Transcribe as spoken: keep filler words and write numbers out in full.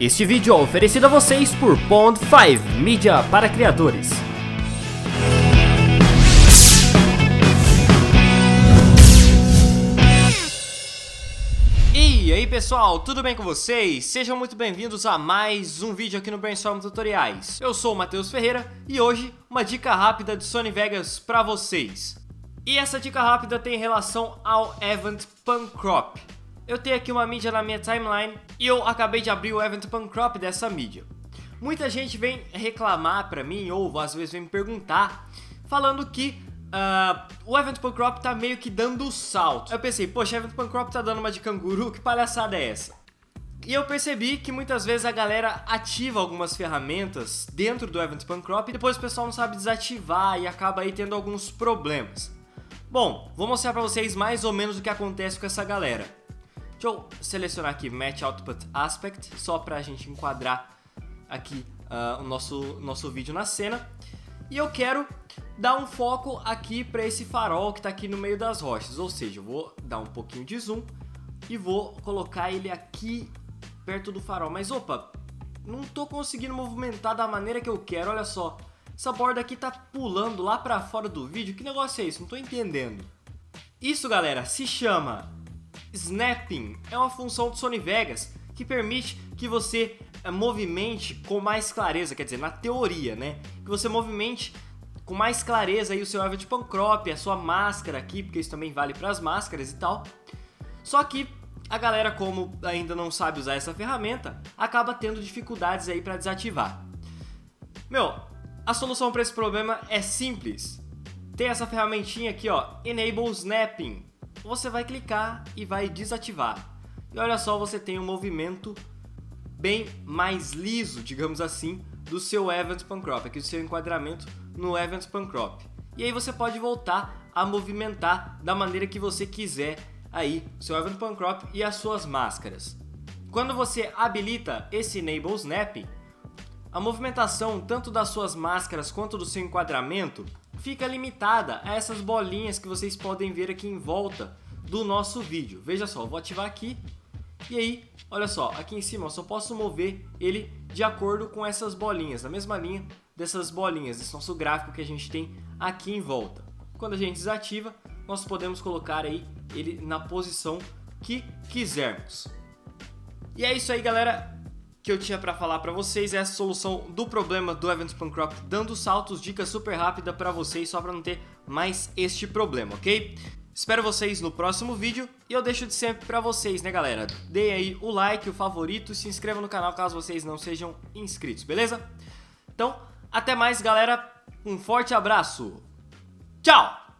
Este vídeo é oferecido a vocês por Pond cinco, mídia para criadores. E aí pessoal, tudo bem com vocês? Sejam muito bem-vindos a mais um vídeo aqui no Brainstorm Tutoriais. Eu sou o Matheus Ferreira e hoje uma dica rápida de Sony Vegas para vocês. E essa dica rápida tem relação ao Event Pancrop. Eu tenho aqui uma mídia na minha timeline e eu acabei de abrir o Event Pancrop dessa mídia. Muita gente vem reclamar pra mim, ou às vezes vem me perguntar, falando que uh, o Event Pancrop tá meio que dando salto. Eu pensei, poxa, o Event Pancrop tá dando uma de canguru, que palhaçada é essa? E eu percebi que muitas vezes a galera ativa algumas ferramentas dentro do Event Pancrop e depois o pessoal não sabe desativar e acaba aí tendo alguns problemas. Bom, vou mostrar pra vocês mais ou menos o que acontece com essa galera. Deixa eu selecionar aqui Match Output Aspect, só pra gente enquadrar aqui uh, o nosso, nosso vídeo na cena. E eu quero dar um foco aqui pra esse farol que tá aqui no meio das rochas, ou seja, eu vou dar um pouquinho de zoom e vou colocar ele aqui perto do farol. Mas opa, não tô conseguindo movimentar da maneira que eu quero, olha só. Essa borda aqui tá pulando lá pra fora do vídeo, que negócio é isso? Não tô entendendo. Isso, galera, se chama Snapping. É uma função do Sony Vegas que permite que você uh, movimente com mais clareza, quer dizer, na teoria, né? Que você movimente com mais clareza aí o seu Event Pancrop, a sua máscara aqui, porque isso também vale para as máscaras e tal. Só que a galera, como ainda não sabe usar essa ferramenta, acaba tendo dificuldades aí para desativar. Meu, a solução para esse problema é simples. Tem essa ferramentinha aqui, ó, Enable Snapping. Você vai clicar e vai desativar. E olha só, você tem um movimento bem mais liso, digamos assim, do seu Event Pancrop, aqui do seu enquadramento no Event Pancrop. E aí você pode voltar a movimentar da maneira que você quiser aí o seu Event Pancrop e as suas máscaras. Quando você habilita esse Enable Snapping, a movimentação tanto das suas máscaras quanto do seu enquadramento fica limitada a essas bolinhas que vocês podem ver aqui em volta do nosso vídeo. Veja só, eu vou ativar aqui e aí, olha só, aqui em cima eu só posso mover ele de acordo com essas bolinhas, na mesma linha dessas bolinhas, esse nosso gráfico que a gente tem aqui em volta. Quando a gente desativa, nós podemos colocar aí ele na posição que quisermos. E é isso aí, galera, que eu tinha para falar para vocês. É a solução do problema do Event Pancrop dando saltos, dicas super rápida para vocês, só para não ter mais este problema, ok? Espero vocês no próximo vídeo e eu deixo de sempre para vocês, né, galera? Deem aí o like, o favorito e se inscrevam no canal caso vocês não sejam inscritos, beleza? Então, até mais, galera. Um forte abraço. Tchau!